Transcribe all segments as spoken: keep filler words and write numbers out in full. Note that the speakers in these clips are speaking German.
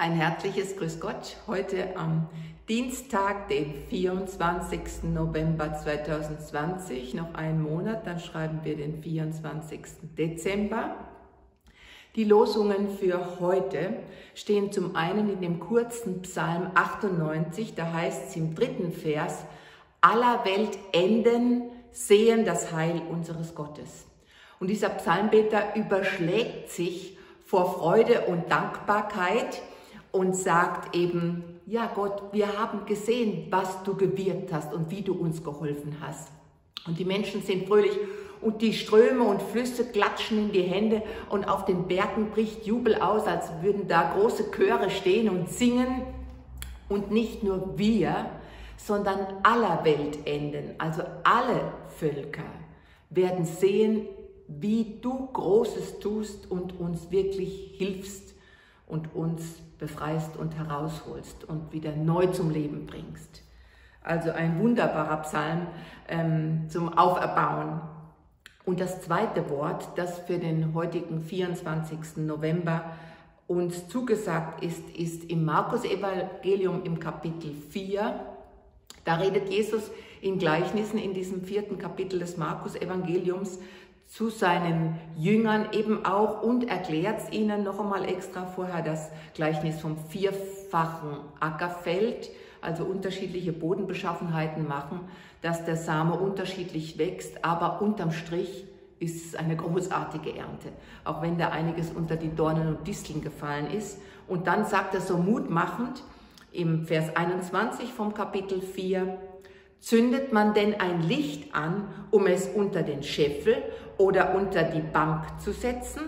Ein herzliches Grüß Gott heute am Dienstag, den vierundzwanzigsten November zweitausendzwanzig. Noch einen Monat, dann schreiben wir den vierundzwanzigsten Dezember. Die Losungen für heute stehen zum einen in dem kurzen Psalm achtundneunzig, da heißt es im dritten Vers: Aller Welt Enden sehen das Heil unseres Gottes. Und dieser Psalmbeter überschlägt sich vor Freude und Dankbarkeit und sagt eben: Ja Gott, wir haben gesehen, was du gewirkt hast und wie du uns geholfen hast. Und die Menschen sind fröhlich und die Ströme und Flüsse klatschen in die Hände und auf den Bergen bricht Jubel aus, als würden da große Chöre stehen und singen. Und nicht nur wir, sondern aller Weltenden, also alle Völker, werden sehen, wie du Großes tust und uns wirklich hilfst und uns befreist und herausholst und wieder neu zum Leben bringst. Also ein wunderbarer Psalm ähm, zum Auferbauen. Und das zweite Wort, das für den heutigen vierundzwanzigsten November uns zugesagt ist, ist im Markus-Evangelium im Kapitel vier. Da redet Jesus in Gleichnissen in diesem vierten Kapitel des Markus-Evangeliums zu seinen Jüngern eben auch und erklärt ihnen noch einmal extra vorher das Gleichnis vom vierfachen Ackerfeld, also unterschiedliche Bodenbeschaffenheiten machen, dass der Same unterschiedlich wächst, aber unterm Strich ist es eine großartige Ernte, auch wenn da einiges unter die Dornen und Disteln gefallen ist. Und dann sagt er so mutmachend im Vers einundzwanzig vom Kapitel vier: Zündet man denn ein Licht an, um es unter den Scheffel oder unter die Bank zu setzen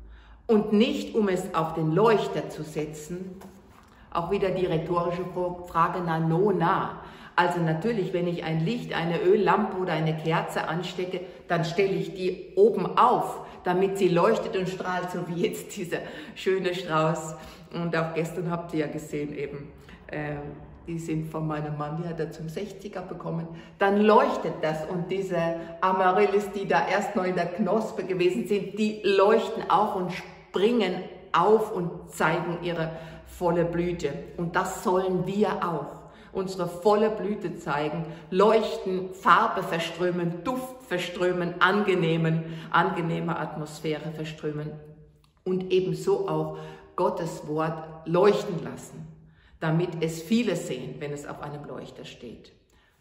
und nicht, um es auf den Leuchter zu setzen? Auch wieder die rhetorische Frage, na, no, na. Also natürlich, wenn ich ein Licht, eine Öllampe oder eine Kerze anstecke, dann stelle ich die oben auf, damit sie leuchtet und strahlt, so wie jetzt dieser schöne Strauß. Und auch gestern habt ihr ja gesehen eben, äh, die sind von meinem Mann, die hat er zum sechziger bekommen, dann leuchtet das und diese Amaryllis, die da erst noch in der Knospe gewesen sind, die leuchten auch und springen auf und zeigen ihre volle Blüte. Und das sollen wir auch, unsere volle Blüte zeigen, leuchten, Farbe verströmen, Duft verströmen, angenehmen, angenehme Atmosphäre verströmen und ebenso auch Gottes Wort leuchten lassen, damit es viele sehen, wenn es auf einem Leuchter steht.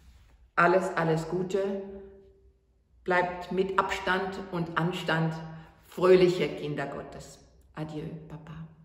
Alles, alles Gute, bleibt mit Abstand und Anstand fröhliche Kinder Gottes. Adieu, Papa.